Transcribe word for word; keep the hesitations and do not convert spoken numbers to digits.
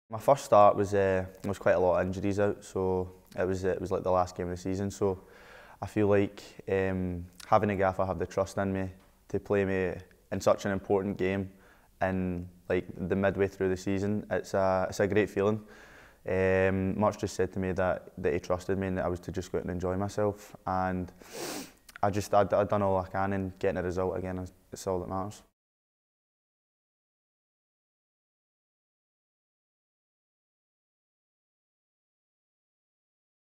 My first start was uh, there was quite a lot of injuries out, so it was it was like the last game of the season. So I feel like um, having a gaffer have the trust in me to play me in such an important game, in like the midway through the season, it's a it's a great feeling. Um, Much just said to me that that he trusted me and that I was to just go out and enjoy myself, and I just I'd, I'd done all I can, and getting a result again is, is all that matters.